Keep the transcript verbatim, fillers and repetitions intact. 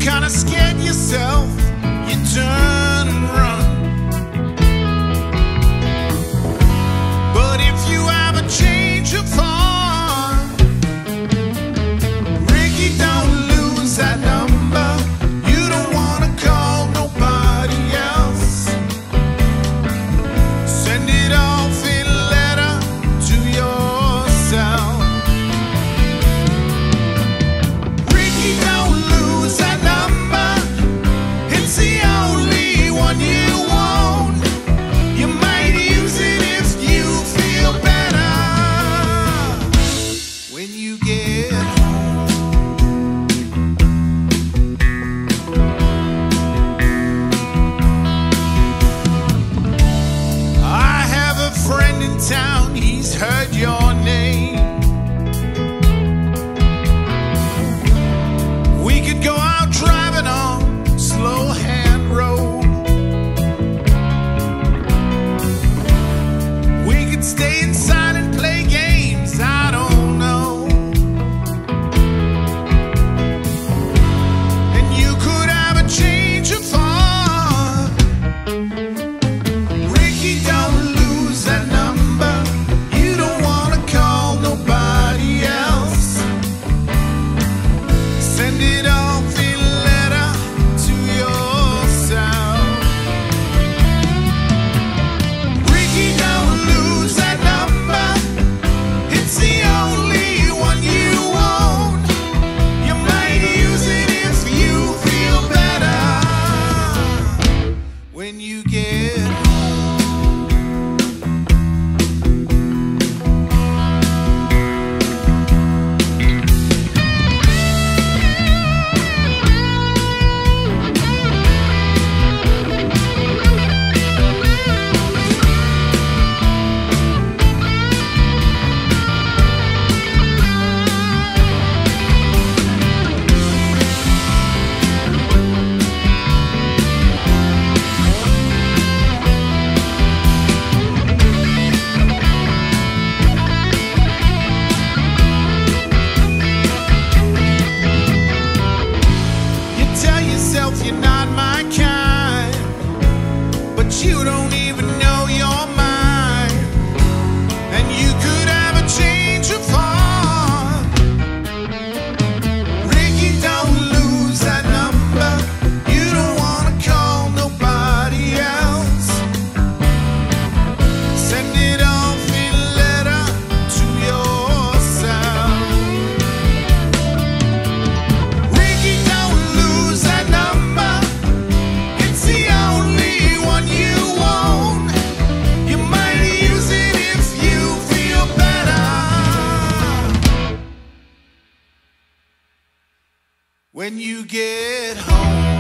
kinda scared yourself, you turn and run. But if you have a change of heart, Ricky, don't lose that number. You don't wanna call nobody else. Send it off in a letter to yourself. Ricky, don't lose that number. It's the only one you want. You might use it if you feel better when you get home. I have a friend in town, he's heard your name. We could go out driving on slow hand road. We could stay inside and play games, I don't know. And you could have a change of heart. Ricky, don't lose that number. You don't wanna call nobody else. Send it off in a letter to yourself. Ricky, don't lose that number. It's the only one you want. You might use it if you feel better when you get home. You tell yourself you're not my kind, but you don't even know your mind. And you could have a change of heart. Ricky, don't lose that number. You don't wanna call nobody else. Send it off in a letter to yourself. Ricky, don't lose that number. It's the only one you want. You might use it if you feel better when you get home.